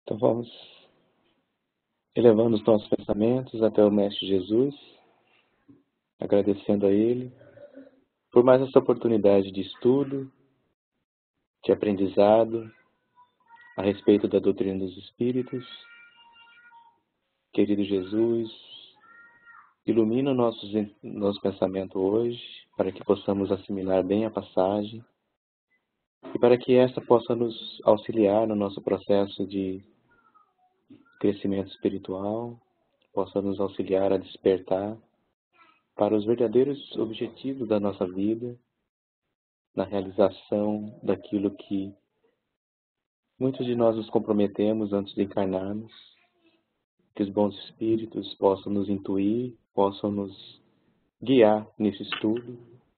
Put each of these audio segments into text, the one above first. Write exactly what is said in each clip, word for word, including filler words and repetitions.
Então vamos elevando os nossos pensamentos até o Mestre Jesus, agradecendo a Ele por mais essa oportunidade de estudo, de aprendizado a respeito da doutrina dos Espíritos. Querido Jesus, ilumina o nosso, nosso pensamento hoje, para que possamos assimilar bem a passagem e para que esta possa nos auxiliar no nosso processo de crescimento espiritual, possa nos auxiliar a despertar para os verdadeiros objetivos da nossa vida, na realização daquilo que muitos de nós nos comprometemos antes de encarnarmos, que os bons espíritos possam nos intuir, possam nos guiar nesse estudo,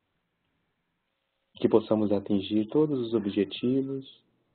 que possamos atingir todos os objetivos.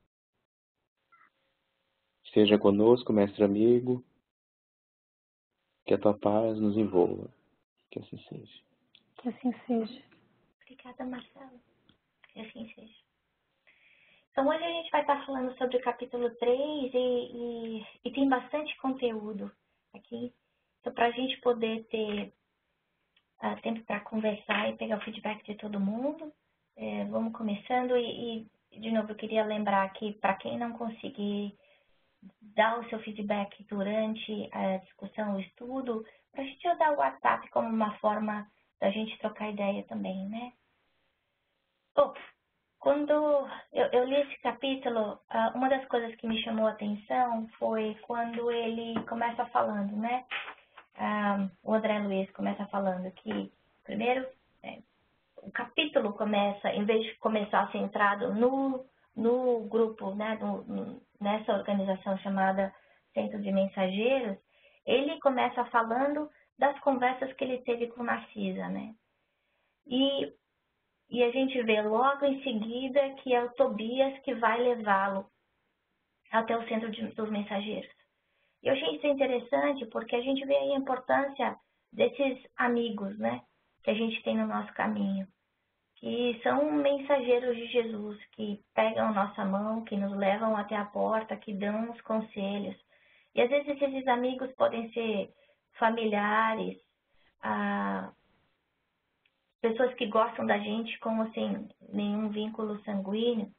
Seja conosco, mestre amigo, que a tua paz nos envolva. Que assim seja. Que assim seja. Obrigada, Marcelo. Que assim seja. Então, hoje a gente vai estar falando sobre o capítulo três e, e, e tem bastante conteúdo aqui. Então, para a gente poder ter uh, tempo para conversar e pegar o feedback de todo mundo, é, vamos começando. E, e, de novo, eu queria lembrar que, para quem não conseguir dar o seu feedback durante a discussão, o estudo, para a gente usar o WhatsApp como uma forma da gente trocar ideia também, né? Bom, quando eu, eu li esse capítulo, uh, uma das coisas que me chamou a atenção foi quando ele começa falando, né? Uh, o André Luiz começa falando que, primeiro, é, o capítulo começa, em vez de começar centrado no, no grupo, né, no, no, nessa organização chamada Centro de Mensageiros, ele começa falando das conversas que ele teve com Narcisa, né? E, e a gente vê logo em seguida que é o Tobias que vai levá-lo até o Centro de, dos Mensageiros. E eu achei isso interessante porque a gente vê aí a importância desses amigos, né, que a gente tem no nosso caminho, que são mensageiros de Jesus, que pegam nossa mão, que nos levam até a porta, que dão os conselhos. E às vezes esses amigos podem ser familiares, ah, pessoas que gostam da gente como sem nenhum vínculo sanguíneo.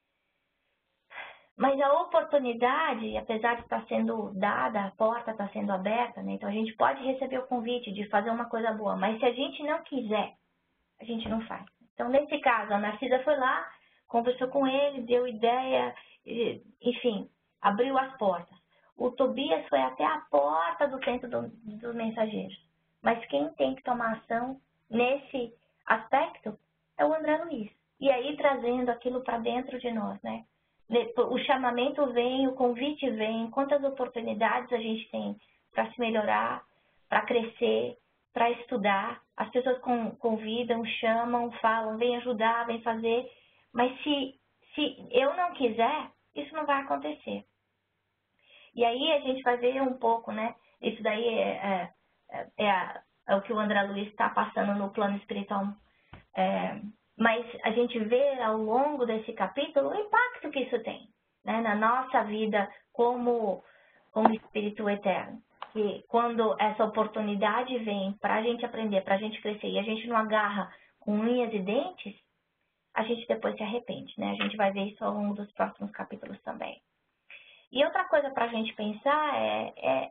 Mas a oportunidade, apesar de estar sendo dada, a porta está sendo aberta, né? Então a gente pode receber o convite de fazer uma coisa boa, mas se a gente não quiser, a gente não faz. Então, nesse caso, a Narcisa foi lá, conversou com ele, deu ideia, enfim, abriu as portas. O Tobias foi até a porta do centro do, dos mensageiros. Mas quem tem que tomar ação nesse aspecto é o André Luiz. E aí, trazendo aquilo para dentro de nós, né? O chamamento vem, o convite vem, quantas oportunidades a gente tem para se melhorar, para crescer, para estudar. As pessoas convidam, chamam, falam, vem ajudar, vem fazer. Mas se, se eu não quiser, isso não vai acontecer. E aí a gente vai ver um pouco, né? Isso daí é, é, é, a, é o que o André Luiz está passando no plano espiritual. É, mas a gente vê ao longo desse capítulo o impacto que isso tem, né, na nossa vida como, como espírito eterno. Que quando essa oportunidade vem para a gente aprender, para a gente crescer, e a gente não agarra com unhas e dentes, a gente depois se arrepende, né? A gente vai ver isso ao longo dos próximos capítulos também. E outra coisa para a gente pensar é, é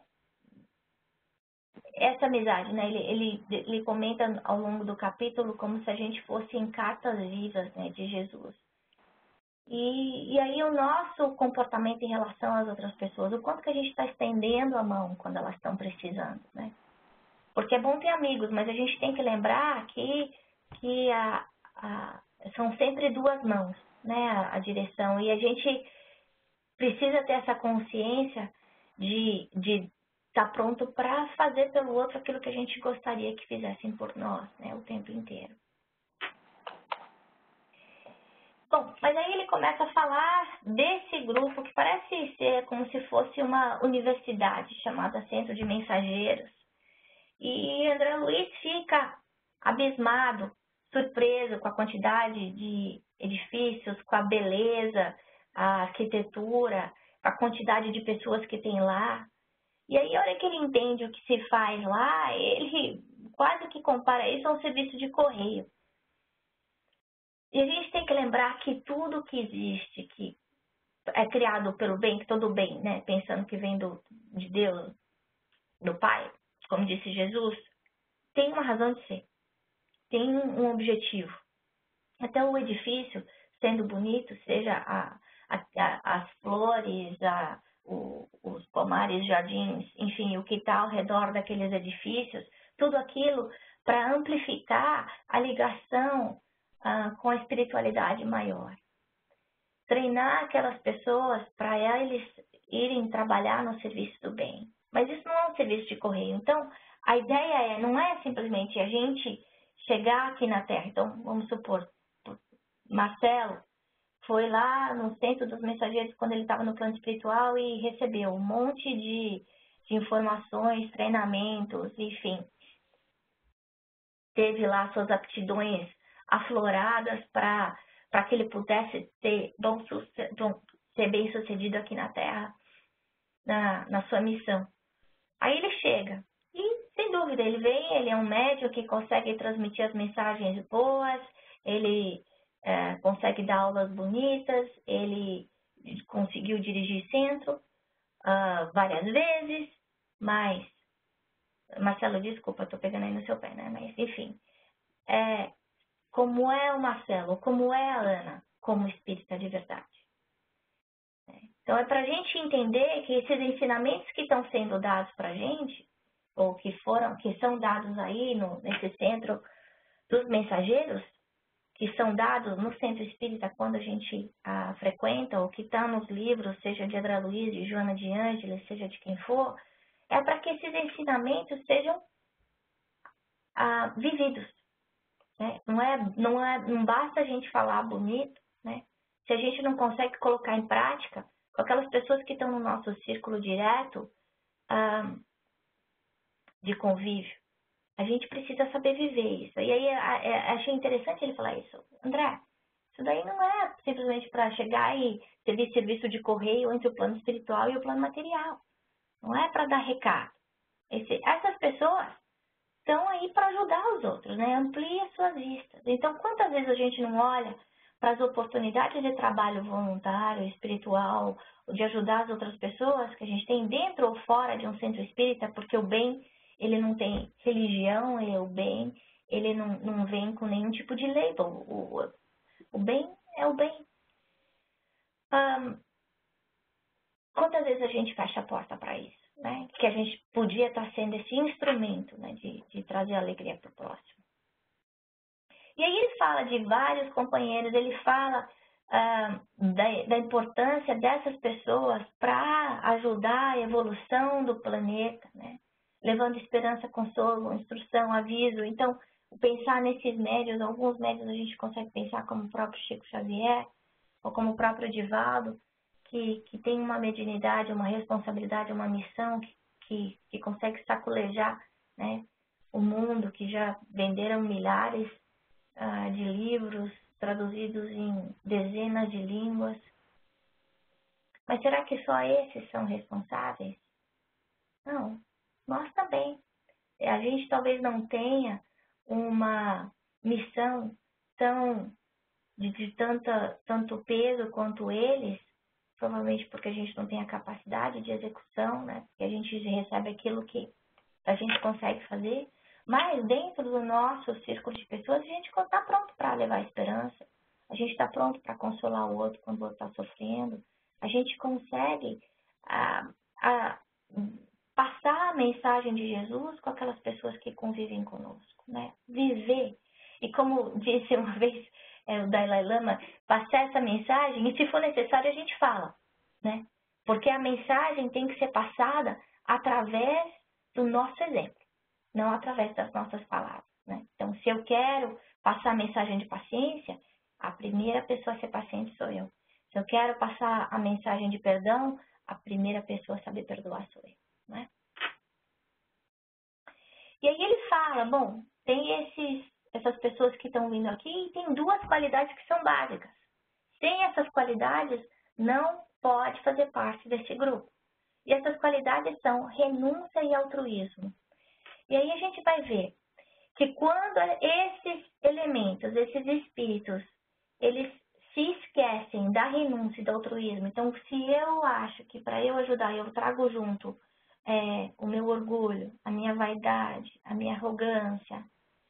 essa amizade, né? Ele, ele, ele comenta ao longo do capítulo como se a gente fosse em cartas vivas, né, de Jesus. E, e aí o nosso comportamento em relação às outras pessoas, o quanto que a gente está estendendo a mão quando elas estão precisando, né? Porque é bom ter amigos, mas a gente tem que lembrar que, que a, a, são sempre duas mãos, né, a, a direção. E a gente precisa ter essa consciência de, de estar pronto para fazer pelo outro aquilo que a gente gostaria que fizessem por nós, né, o tempo inteiro. Bom, mas aí ele começa a falar desse grupo que parece ser como se fosse uma universidade chamada Centro de Mensageiros. E André Luiz fica abismado, surpreso com a quantidade de edifícios, com a beleza, a arquitetura, a quantidade de pessoas que tem lá. E aí, a hora que ele entende o que se faz lá, ele quase que compara isso a um serviço de correio. E a gente tem que lembrar que tudo que existe, que é criado pelo bem, que todo bem, né, pensando que vem do, de Deus, do Pai, como disse Jesus, tem uma razão de ser, tem um objetivo. Até o edifício, sendo bonito, seja a, a, a, as flores, a, o, os pomares, jardins, enfim, o que está ao redor daqueles edifícios, tudo aquilo para amplificar a ligação ah, com a espiritualidade maior. Treinar aquelas pessoas para eles irem trabalhar no serviço do bem. Mas isso não é um serviço de correio. Então, a ideia é, não é simplesmente a gente chegar aqui na Terra. Então, vamos supor, Marcelo foi lá no centro dos mensageiros quando ele estava no plano espiritual e recebeu um monte de, de informações, treinamentos, enfim. Teve lá suas aptidões afloradas para para que ele pudesse ter, bom, ser bem sucedido aqui na Terra, na, na sua missão. Aí ele chega e, sem dúvida, ele vem, ele é um médium que consegue transmitir as mensagens boas, ele é, consegue dar aulas bonitas, ele conseguiu dirigir centro uh, várias vezes, mas, Marcelo, desculpa, estou pegando aí no seu pé, né? Mas, enfim, é, como é o Marcelo, como é a Ana, como espírita de verdade. Então, é para a gente entender que esses ensinamentos que estão sendo dados para a gente, ou que foram, que são dados aí no, nesse centro dos mensageiros, que são dados no centro espírita quando a gente ah, frequenta, ou que está nos livros, seja de André Luiz, de Joana de Ângeles, seja de quem for, é para que esses ensinamentos sejam ah, vividos. Né? Não, é, não, é, não basta a gente falar bonito, né? Se a gente não consegue colocar em prática, com aquelas pessoas que estão no nosso círculo direto ah, de convívio, a gente precisa saber viver isso. E aí a, a, achei interessante ele falar isso. André, isso daí não é simplesmente para chegar e servir serviço de correio entre o plano espiritual e o plano material. Não é para dar recado. Esse, essas pessoas estão aí para ajudar os outros, né? Amplia as suas vistas. Então, quantas vezes a gente não olha para as oportunidades de trabalho voluntário, espiritual, de ajudar as outras pessoas que a gente tem dentro ou fora de um centro espírita, porque o bem, ele não tem religião, ele é o bem, ele não, não vem com nenhum tipo de label. O, o, o bem é o bem. Um, quantas vezes a gente fecha a porta para isso? Né? Que a gente podia estar sendo esse instrumento, né, de, de trazer alegria para o próximo. E aí ele fala de vários companheiros, ele fala ah, da, da importância dessas pessoas para ajudar a evolução do planeta, né? Levando esperança, consolo, instrução, aviso. Então, pensar nesses médios, alguns médios a gente consegue pensar como o próprio Chico Xavier, ou como o próprio Divaldo, Que, que tem uma mediunidade, uma responsabilidade, uma missão que, que, que consegue saculejar, né, o mundo, que já venderam milhares uh, de livros traduzidos em dezenas de línguas. Mas será que só esses são responsáveis? Não, nós também. A gente talvez não tenha uma missão tão de, de tanta, tanto peso quanto eles, provavelmente porque a gente não tem a capacidade de execução, né? Porque a gente recebe aquilo que a gente consegue fazer, mas dentro do nosso círculo de pessoas, a gente está pronto para levar esperança, a gente está pronto para consolar o outro quando o outro está sofrendo, a gente consegue ah, ah, passar a mensagem de Jesus com aquelas pessoas que convivem conosco, né? Viver. E como disse uma vez É, o Dalai Lama, passar essa mensagem, e se for necessário a gente fala, né? Porque a mensagem tem que ser passada através do nosso exemplo, não através das nossas palavras, né? Então, se eu quero passar a mensagem de paciência, a primeira pessoa a ser paciente sou eu. Se eu quero passar a mensagem de perdão, a primeira pessoa a saber perdoar sou eu, né? E aí ele fala, bom, tem esses essas pessoas que estão vindo aqui, tem duas qualidades que são básicas. Sem essas qualidades, não pode fazer parte desse grupo. E essas qualidades são renúncia e altruísmo. E aí a gente vai ver que quando esses elementos, esses espíritos, eles se esquecem da renúncia e do altruísmo, então se eu acho que para eu ajudar eu trago junto é, o meu orgulho, a minha vaidade, a minha arrogância,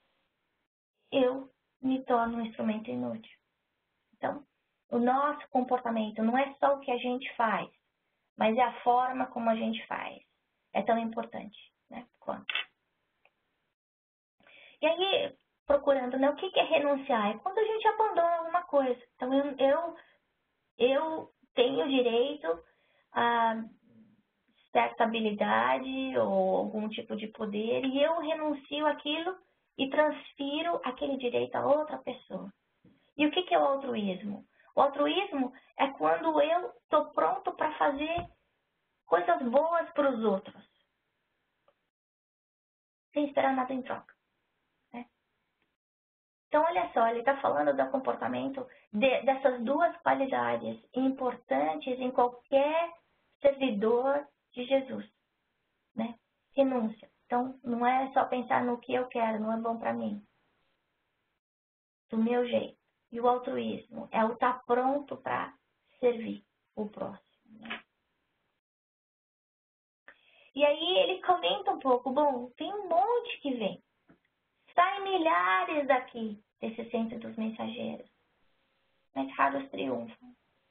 eu me torno um instrumento inútil. Então, o nosso comportamento não é só o que a gente faz, mas é a forma como a gente faz. É tão importante, né, quanto. E aí, procurando, né, o que é renunciar? É quando a gente abandona alguma coisa. Então, eu, eu, eu tenho direito a certa habilidade ou algum tipo de poder e eu renuncio aquilo e transfiro aquele direito a outra pessoa. E o que é o altruísmo? O altruísmo é quando eu estou pronto para fazer coisas boas para os outros, sem esperar nada em troca. Então, olha só, ele está falando do comportamento de, dessas duas qualidades importantes em qualquer servidor de Jesus, né? Renúncia. Então, não é só pensar no que eu quero, não é bom para mim. Do meu jeito. E o altruísmo é o estar pronto para servir o próximo, né? E aí ele comenta um pouco, bom, tem um monte que vem. Saem milhares daqui, desse centro dos mensageiros. Mas raros triunfam.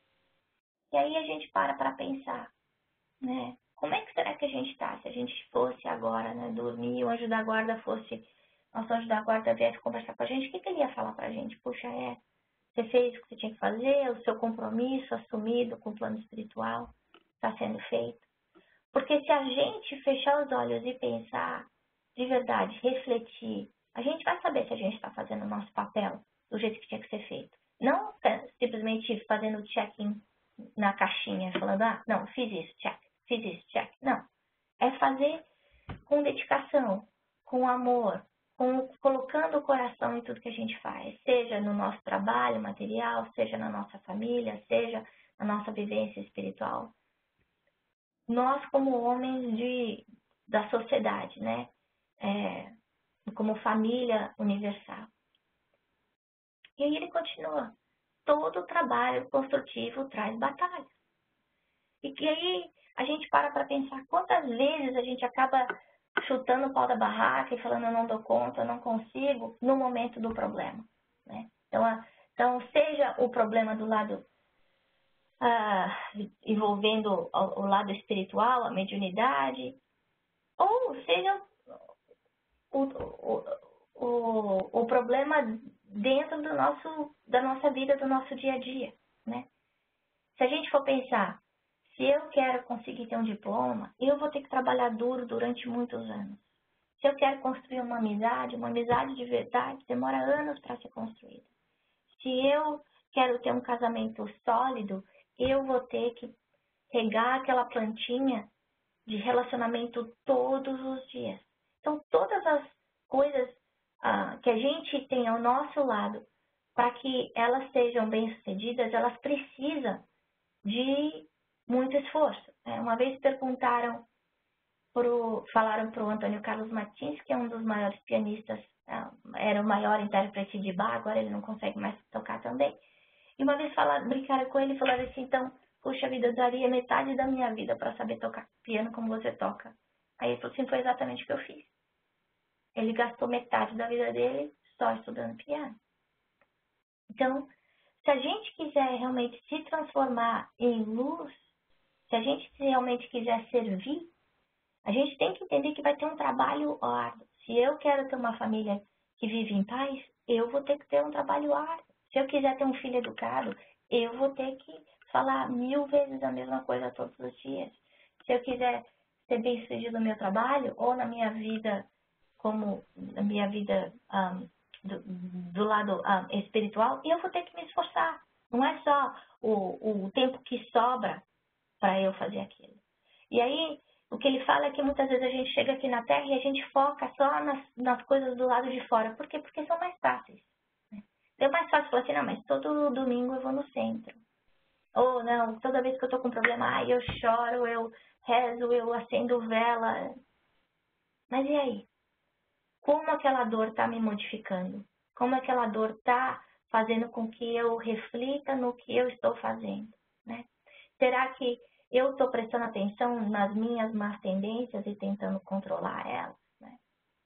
E aí a gente para para pensar, né? Como é que será que a gente está? Se a gente fosse agora, né, dormir, o anjo da guarda fosse, nosso anjo da guarda viesse conversar com a gente, o que, que ele ia falar para a gente? Puxa, é, você fez o que você tinha que fazer, o seu compromisso assumido com o plano espiritual está sendo feito. Porque se a gente fechar os olhos e pensar, de verdade, refletir, a gente vai saber se a gente está fazendo o nosso papel do jeito que tinha que ser feito. Não simplesmente fazendo check-in na caixinha, falando, ah, não, fiz isso, check, fiz isso, check. Não. É fazer com dedicação, com amor, com, colocando o coração em tudo que a gente faz. Seja no nosso trabalho material, seja na nossa família, seja na nossa vivência espiritual. Nós, como homens de, da sociedade, né? É, como família universal. E aí ele continua. Todo trabalho construtivo traz batalha. E, e aí a gente para para pensar quantas vezes a gente acaba chutando o pau da barraca e falando eu não dou conta, eu não consigo, no momento do problema, né? Então, a, então seja o problema do lado ah, envolvendo o, o lado espiritual, a mediunidade, ou seja o, o, o, o problema dentro do nosso, da nossa vida, do nosso dia a dia, né? Se a gente for pensar, se eu quero conseguir ter um diploma, eu vou ter que trabalhar duro durante muitos anos. Se eu quero construir uma amizade, uma amizade de verdade, demora anos para ser construída. Se eu quero ter um casamento sólido, eu vou ter que regar aquela plantinha de relacionamento todos os dias. Então, todas as coisas ah, que a gente tem ao nosso lado, para que elas sejam bem-sucedidas, elas precisam de muito esforço. Uma vez perguntaram, pro, falaram para o Antônio Carlos Martins, que é um dos maiores pianistas, era o maior intérprete de Bach, agora ele não consegue mais tocar também. E uma vez falaram, brincaram com ele e falaram assim, então, puxa vida, eu daria metade da minha vida para saber tocar piano como você toca. Aí ele falou assim, foi exatamente o que eu fiz. Ele gastou metade da vida dele só estudando piano. Então, se a gente quiser realmente se transformar em luz, se a gente realmente quiser servir, a gente tem que entender que vai ter um trabalho árduo. Se eu quero ter uma família que vive em paz, eu vou ter que ter um trabalho árduo. Se eu quiser ter um filho educado, eu vou ter que falar mil vezes a mesma coisa todos os dias. Se eu quiser ser bem-sucedido no meu trabalho ou na minha vida, como na minha vida um, do, do lado um, espiritual, eu vou ter que me esforçar. Não é só o, o tempo que sobra para eu fazer aquilo. E aí, o que ele fala é que muitas vezes a gente chega aqui na Terra e a gente foca só nas, nas coisas do lado de fora. Por quê? Porque são mais fáceis. Né? É mais fácil falar assim, não, mas todo domingo eu vou no centro. Ou não, toda vez que eu tô com problema, ai, eu choro, eu rezo, eu acendo vela. Mas e aí? Como aquela dor está me modificando? Como aquela dor está fazendo com que eu reflita no que eu estou fazendo, né? Será que eu estou prestando atenção nas minhas más tendências e tentando controlar elas, né?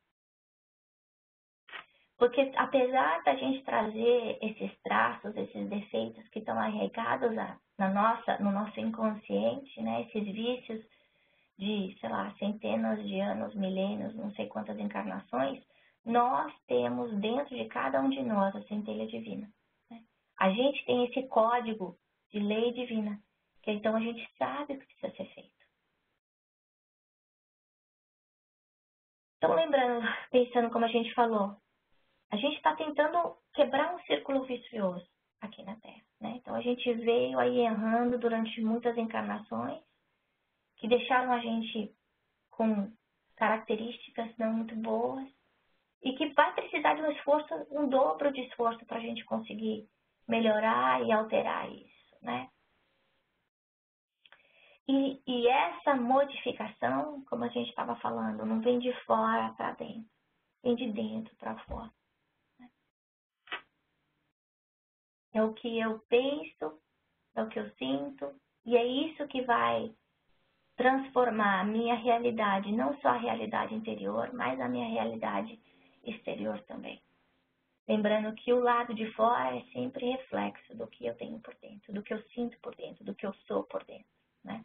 Porque apesar da gente trazer esses traços, esses defeitos que estão arraigados na nossa, no nosso inconsciente, né? Esses vícios de, sei lá, centenas de anos, milênios, não sei quantas encarnações, nós temos dentro de cada um de nós a centelha divina, né? A gente tem esse código de lei divina, que então a gente sabe o que precisa ser feito. Então, lembrando, pensando como a gente falou, a gente está tentando quebrar um círculo vicioso aqui na Terra, né? Então, a gente veio aí errando durante muitas encarnações, que deixaram a gente com características não muito boas, e que vai precisar de um esforço, um dobro de esforço para a gente conseguir melhorar e alterar isso, né? E, e essa modificação, como a gente estava falando, não vem de fora para dentro, vem de dentro para fora, né? É o que eu penso, é o que eu sinto, e é isso que vai transformar a minha realidade, não só a realidade interior, mas a minha realidade exterior também. Lembrando que o lado de fora é sempre reflexo do que eu tenho por dentro, do que eu sinto por dentro, do que eu sou por dentro, né?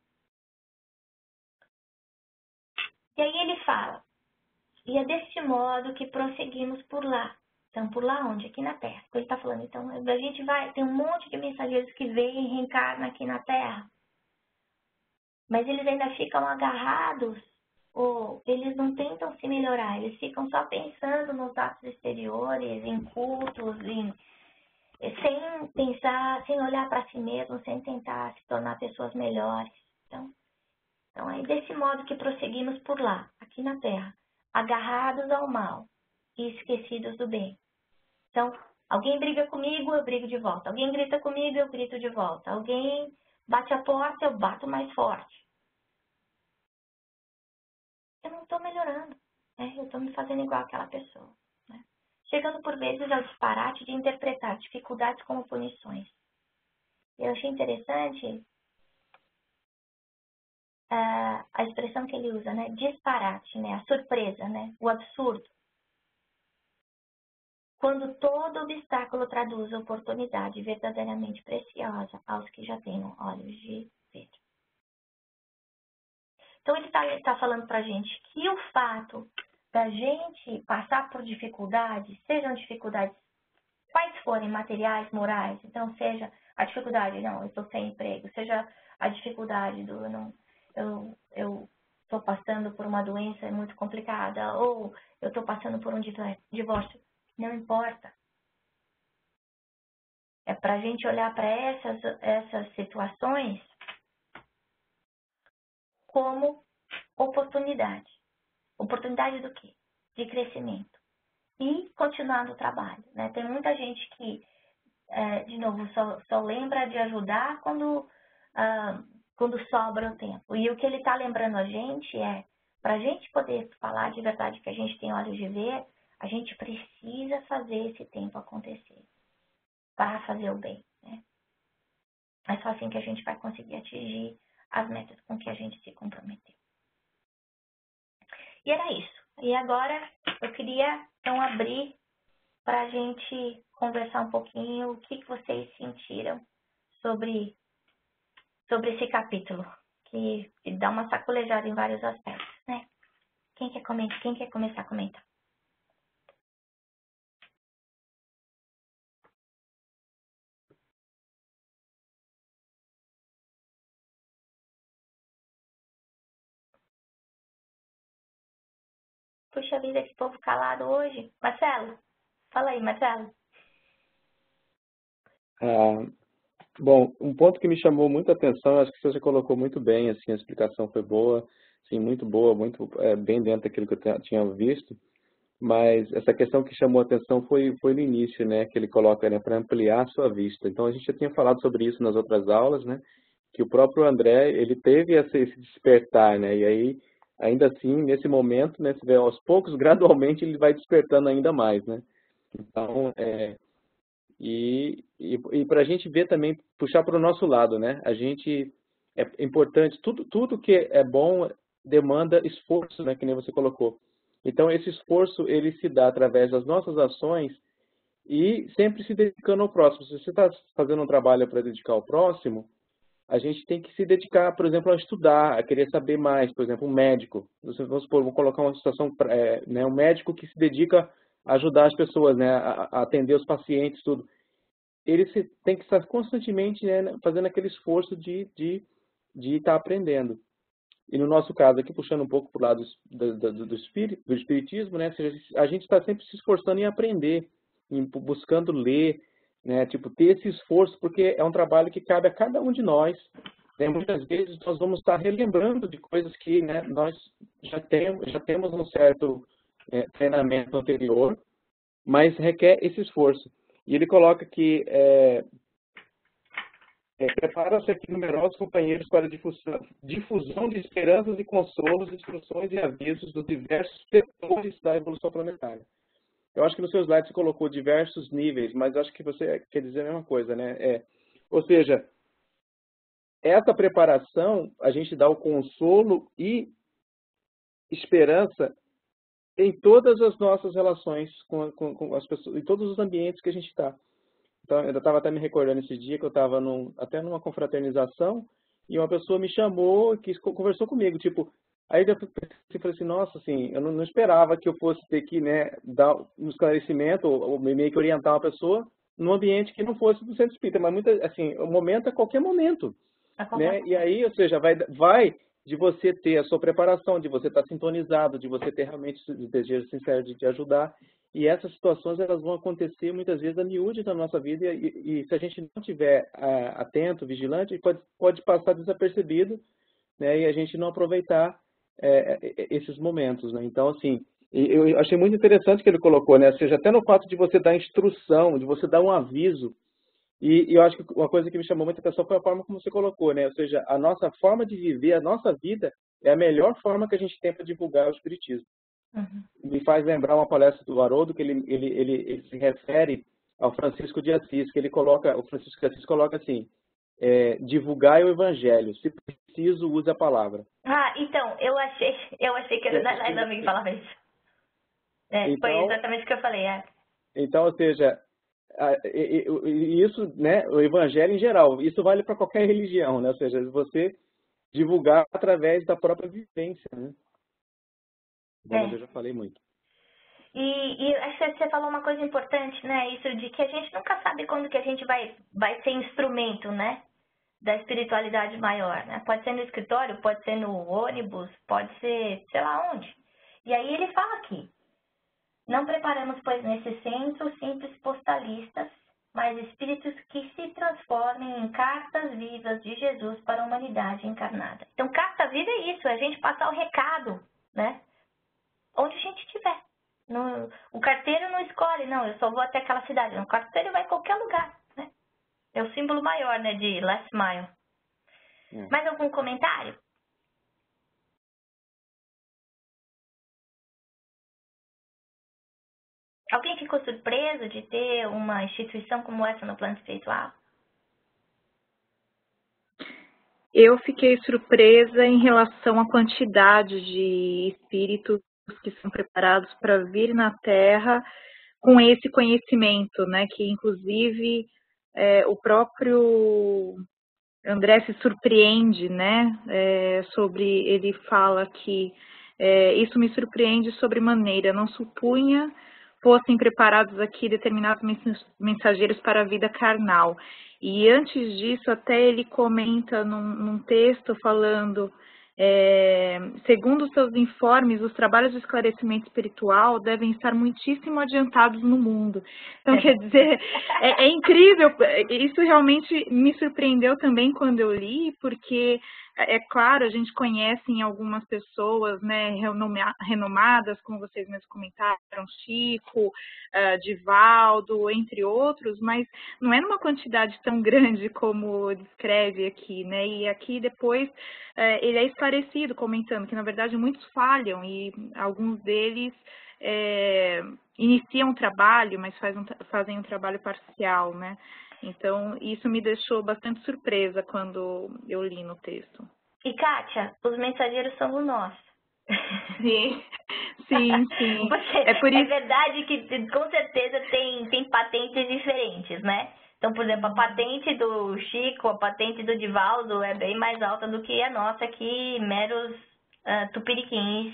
E aí ele fala, e é deste modo que prosseguimos por lá. Então, por lá onde? Aqui na Terra. Ele está falando, então, a gente vai, tem um monte de mensageiros que vêm e reencarnam aqui na Terra, mas eles ainda ficam agarrados, ou eles não tentam se melhorar, eles ficam só pensando nos atos exteriores, em cultos, em, sem pensar, sem olhar para si mesmo, sem tentar se tornar pessoas melhores. Então, então, é desse modo que prosseguimos por lá, aqui na Terra, agarrados ao mal e esquecidos do bem. Então, alguém briga comigo, eu brigo de volta. Alguém grita comigo, eu grito de volta. Alguém bate a porta, eu bato mais forte. Eu não estou melhorando, né? Eu estou me fazendo igual àquela pessoa, né? Chegando por vezes ao disparate de interpretar dificuldades como punições. Eu achei interessante uh, a expressão que ele usa, né? Disparate, né? A surpresa, né? O absurdo. Quando todo obstáculo traduz oportunidade verdadeiramente preciosa aos que já tenham olhos de ver. Então, ele está tá falando para a gente que o fato da gente passar por dificuldades, sejam dificuldades quais forem, materiais, morais, então seja a dificuldade, não, eu estou sem emprego, seja a dificuldade do, não, eu eu estou passando por uma doença muito complicada, ou eu estou passando por um divórcio, não importa. É para a gente olhar para essas, essas situações como oportunidade. Oportunidade do quê? De crescimento. E continuar no trabalho, né? Tem muita gente que, é, de novo, só, só lembra de ajudar quando, ah, quando sobra o tempo. E o que ele está lembrando a gente é, para a gente poder falar de verdade que a gente tem olhos de ver, a gente precisa fazer esse tempo acontecer para fazer o bem, né? É só assim que a gente vai conseguir atingir as metas com que a gente se comprometeu. E era isso. E agora eu queria então abrir para a gente conversar um pouquinho o que, que vocês sentiram sobre, sobre esse capítulo, que, que dá uma sacolejada em vários aspectos, né? Quem quer, comentar, quem quer começar a comentar? Puxa vida, que povo calado hoje. Marcelo, fala aí, Marcelo. Ah, bom, um ponto que me chamou muita atenção, acho que você já colocou muito bem, assim, a explicação foi boa, assim, muito boa, muito é, bem dentro daquilo que eu tinha visto, Mas essa questão que chamou a atenção foi, foi no início, né? Que ele coloca, né, para ampliar a sua vista. Então, a gente já tinha falado sobre isso nas outras aulas, né? Que o próprio André, ele teve esse, esse despertar, né? E aí, ainda assim, nesse momento, né? Você vê, aos poucos, gradualmente, ele vai despertando ainda mais, né? Então, é, e, e, e para a gente ver também, puxar para o nosso lado, né? A gente, é importante, tudo, tudo que é bom demanda esforço, né? Que nem você colocou. Então, esse esforço, ele se dá através das nossas ações e sempre se dedicando ao próximo. Se você está fazendo um trabalho para dedicar ao próximo, a gente tem que se dedicar, por exemplo, a estudar, a querer saber mais. Por exemplo, um médico. Vamos supor, vou colocar uma situação, é, né, um médico que se dedica a ajudar as pessoas, né, a, a atender os pacientes, tudo. Ele se, tem que estar constantemente, né, fazendo aquele esforço de de de estar aprendendo. E no nosso caso, aqui puxando um pouco para o lado do, do, do, espírito, do espiritismo, né, a gente está sempre se esforçando em aprender, em, buscando ler, né, tipo, ter esse esforço, porque é um trabalho que cabe a cada um de nós. Né? Muitas vezes nós vamos estar relembrando de coisas que, né, nós já temos, já temos um certo é, treinamento anterior, mas requer esse esforço. E ele coloca que é, é, prepara-se aqui numerosos companheiros para a difusão, difusão de esperanças e consolos, instruções e avisos dos diversos setores da evolução planetária. Eu acho que no seu slide você colocou diversos níveis, mas acho que você quer dizer a mesma coisa, né? É, ou seja, essa preparação, a gente dá o consolo e esperança em todas as nossas relações com, com, com as pessoas, em todos os ambientes que a gente está. Então, eu estava até me recordando esse dia que eu estava num, até numa confraternização e uma pessoa me chamou e conversou comigo, tipo, aí eu falei assim, nossa, assim, eu não, não esperava que eu fosse ter que, né, dar um esclarecimento ou, ou meio que orientar uma pessoa num ambiente que não fosse do centro espírita, mas muita, assim, o momento é qualquer momento, A qualquer né? momento. E aí, ou seja, vai, vai de você ter a sua preparação, de você estar sintonizado, de você ter realmente o desejo sincero de te ajudar. E essas situações, elas vão acontecer muitas vezes a miúde na nossa vida e, e, e se a gente não estiver uh, atento, vigilante, pode, pode passar desapercebido, né, e a gente não aproveitar é, esses momentos. Né? Então, assim, eu achei muito interessante que ele colocou, né? Ou seja, até no fato de você dar instrução, de você dar um aviso. E, e eu acho que uma coisa que me chamou muita atenção foi a forma como você colocou, né? Ou seja, a nossa forma de viver, a nossa vida, é a melhor forma que a gente tem para divulgar o Espiritismo. Uhum. Me faz lembrar uma palestra do Haroldo, que ele, ele, ele, ele se refere ao Francisco de Assis, que ele coloca, o Francisco de Assis coloca assim, é, divulgai o Evangelho, se preciso, use a palavra. Ah, então, eu achei, eu achei que era da Laila também que falava isso. É, então, foi exatamente o que eu falei, é. Então, ou seja, isso, né, o Evangelho em geral, isso vale para qualquer religião, né? Ou seja, você divulgar através da própria vivência, né? Bom, é. mas eu já falei muito. E, e acho que você falou uma coisa importante, né? Isso de que a gente nunca sabe quando que a gente vai, vai ser instrumento, né? Da espiritualidade maior, né? Pode ser no escritório, pode ser no ônibus, pode ser sei lá onde. E aí ele fala aqui, não preparamos, pois, nesse centro simples postalistas, mas espíritos que se transformem em cartas vivas de Jesus para a humanidade encarnada. Então, carta viva é isso, é a gente passar o recado, né? Onde a gente estiver. No, o carteiro não escolhe, não, eu só vou até aquela cidade. O carteiro vai em qualquer lugar, né? É o símbolo maior, né, de last mile. Hum. Mais algum comentário? Alguém ficou surpreso de ter uma instituição como essa no plano espiritual? Eu fiquei surpresa em relação à quantidade de espíritos que são preparados para vir na Terra com esse conhecimento, né? Que inclusive é, o próprio André se surpreende, né? É, sobre, ele fala que é, isso me surpreende sobremaneira, não supunha fossem preparados aqui determinados mensageiros para a vida carnal. E antes disso, até ele comenta num, num texto falando, é, segundo os seus informes, os trabalhos de esclarecimento espiritual devem estar muitíssimo adiantados no mundo. Então, quer dizer, é, é incrível, isso realmente me surpreendeu também quando eu li, porque é claro, a gente conhece em algumas pessoas, né, renomadas, como vocês mesmos comentaram, Chico, uh, Divaldo, entre outros, mas não é numa quantidade tão grande como descreve aqui, né, e aqui depois uh, ele é esclarecido, comentando que, na verdade, muitos falham e alguns deles é, iniciam um trabalho, mas faz um, fazem um trabalho parcial, né. Então, isso me deixou bastante surpresa quando eu li no texto. E, Kátia, os mensageiros somos nós. Sim, sim, sim. Porque é, por isso... é verdade que, com certeza, tem, tem patentes diferentes, né? Então, por exemplo, a patente do Chico, a patente do Divaldo é bem mais alta do que a nossa aqui, meros uh, tupiriquins.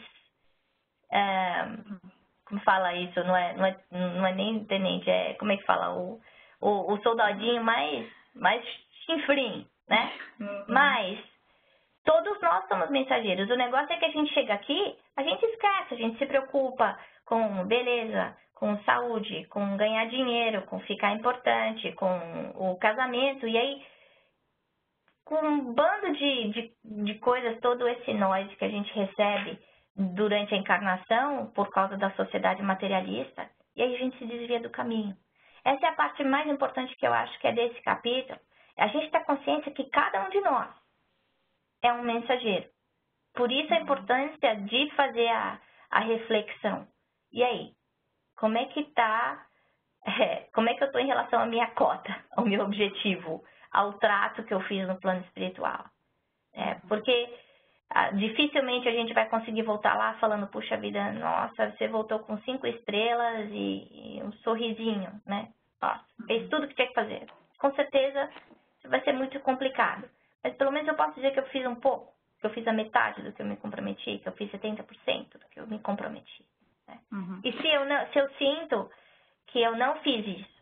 Uh, como fala isso? Não é, não, é, não é nem tenente, é, como é que fala? O... O, o soldadinho mais, mais chinfrim, né? Uhum. Mas todos nós somos mensageiros. O negócio é que a gente chega aqui, a gente esquece, a gente se preocupa com beleza, com saúde, com ganhar dinheiro, com ficar importante, com o casamento. E aí, com um bando de, de, de coisas, todo esse nós que a gente recebe durante a encarnação, por causa da sociedade materialista, e aí a gente se desvia do caminho. Essa é a parte mais importante que eu acho que é desse capítulo. A gente tem consciência que cada um de nós é um mensageiro. Por isso a importância de fazer a, a reflexão. E aí? Como é que tá, é, como é que eu estou em relação à minha cota, ao meu objetivo, ao trato que eu fiz no plano espiritual? É, porque ah, dificilmente a gente vai conseguir voltar lá falando, puxa vida, nossa, você voltou com cinco estrelas e, e um sorrisinho, né? Nossa, fez tudo que tinha que fazer. Com certeza vai ser muito complicado. Mas pelo menos eu posso dizer que eu fiz um pouco, que eu fiz a metade do que eu me comprometi, que eu fiz setenta por cento do que eu me comprometi. Né? Uhum. E se eu, não, se eu sinto que eu não fiz isso,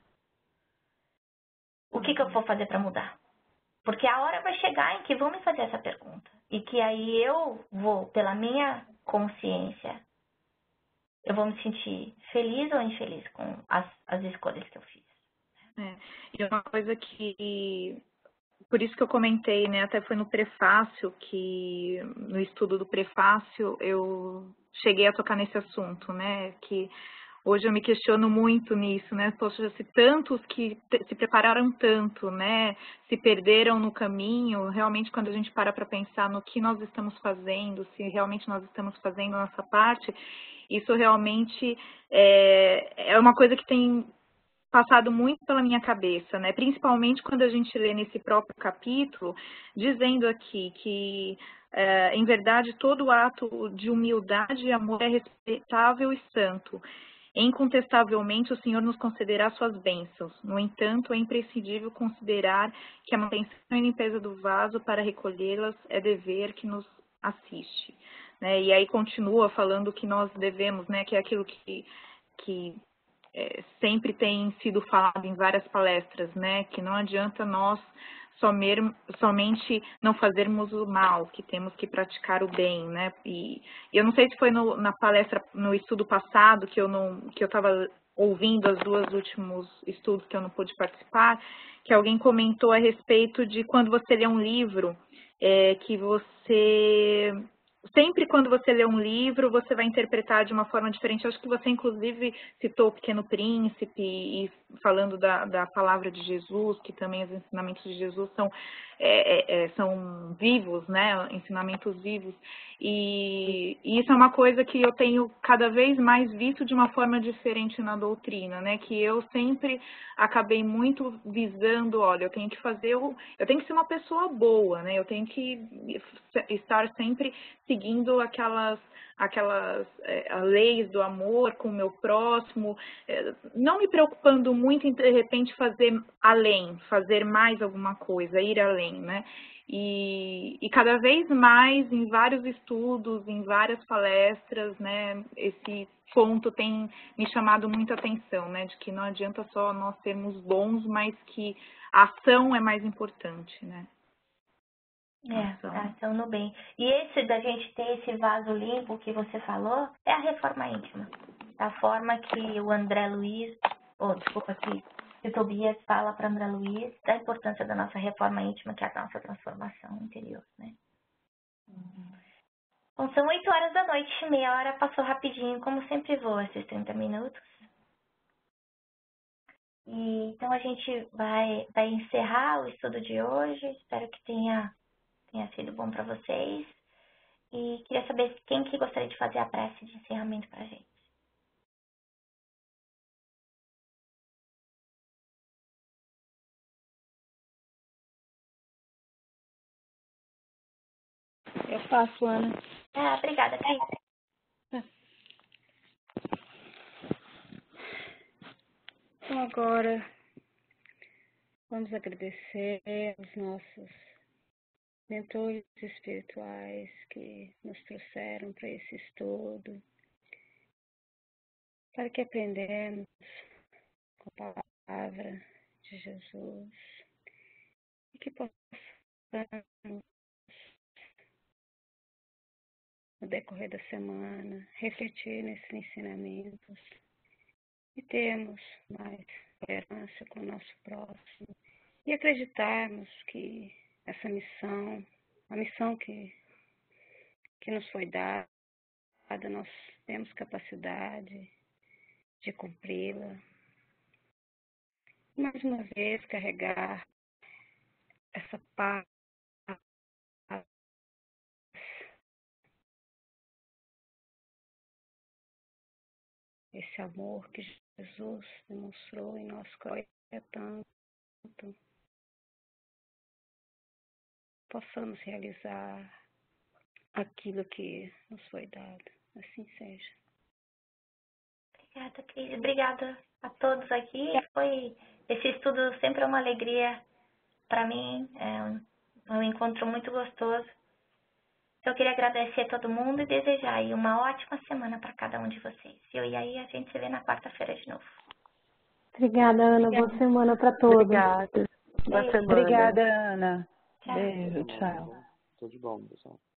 o que, que eu vou fazer para mudar? Porque a hora vai chegar em que vão me fazer essa pergunta. E que aí eu vou, pela minha consciência, eu vou me sentir feliz ou infeliz com as, as escolhas que eu fiz. É. E uma coisa que, por isso que eu comentei, né, até foi no prefácio, que no estudo do prefácio eu cheguei a tocar nesse assunto, né, que hoje eu me questiono muito nisso, né, poxa, se tantos que se prepararam tanto, né, se perderam no caminho, realmente quando a gente para para pensar no que nós estamos fazendo, se realmente nós estamos fazendo a nossa parte, isso realmente é, é uma coisa que tem passado muito pela minha cabeça, né? Principalmente quando a gente lê nesse próprio capítulo, dizendo aqui que, é, em verdade, todo ato de humildade e amor é respeitável e santo. Incontestavelmente, o Senhor nos concederá suas bênçãos. No entanto, é imprescindível considerar que a manutenção e limpeza do vaso para recolhê-las é dever que nos assiste. Né? E aí continua falando que nós devemos, né, que é aquilo que... que É, sempre tem sido falado em várias palestras, né, que não adianta nós somer, somente não fazermos o mal, que temos que praticar o bem, né, e eu não sei se foi no, na palestra, no estudo passado, que eu não, que eu estava ouvindo os dois últimos estudos que eu não pude participar, que alguém comentou a respeito de quando você lê um livro, é, que você... Sempre quando você lê um livro, você vai interpretar de uma forma diferente. Acho que você, inclusive, citou o Pequeno Príncipe, e falando da, da palavra de Jesus, que também os ensinamentos de Jesus são, é, é, são vivos, né? Ensinamentos vivos. E, e isso é uma coisa que eu tenho cada vez mais visto de uma forma diferente na doutrina, né? Que eu sempre acabei muito visando, olha, eu tenho que fazer, eu, eu tenho que ser uma pessoa boa, né? Eu tenho que estar sempre seguindo aquelas, aquelas é, leis do amor com o meu próximo, é, não me preocupando muito em, de repente, fazer além, fazer mais alguma coisa, ir além, né? E, e cada vez mais, em vários estudos, em várias palestras, né, esse ponto tem me chamado muita atenção, né, de que não adianta só nós sermos bons, mas que a ação é mais importante, né. É, ação. a ação no bem. E esse da gente ter esse vaso limpo que você falou, é a reforma íntima. Da forma que o André Luiz, ou oh, desculpa, que o Tobias fala para André Luiz, da importância da nossa reforma íntima, que é a nossa transformação interior, né? Bom, são oito horas da noite, meia hora passou rapidinho, como sempre voa, esses trinta minutos. E, então a gente vai, vai encerrar o estudo de hoje, espero que tenha, tenha sido bom para vocês. E queria saber quem que gostaria de fazer a prece de encerramento para a gente. Eu faço, Ana. Ah, obrigada, Cris. Então agora vamos agradecer aos nossos mentores espirituais que nos trouxeram para esse estudo, para que aprendamos com a palavra de Jesus e que possamos, no decorrer da semana, refletir nesses ensinamentos e termos mais tolerância com o nosso próximo e acreditarmos que essa missão, a missão que, que nos foi dada, nós temos capacidade de cumpri-la. Mais uma vez, carregar essa paz, esse amor que Jesus demonstrou em nosso coração tanto, possamos realizar aquilo que nos foi dado. Assim seja. Obrigada, Cris. Obrigada a todos aqui. Foi, esse estudo sempre é uma alegria para mim, é um, um encontro muito gostoso. Então, eu queria agradecer a todo mundo e desejar aí uma ótima semana para cada um de vocês. E eu e aí a gente se vê na quarta-feira de novo. Obrigada, Ana. Boa semana para todos. Obrigada. Boa semana. Obrigada, Ana. Tchau. Beijo, tchau. Tudo de bom, pessoal.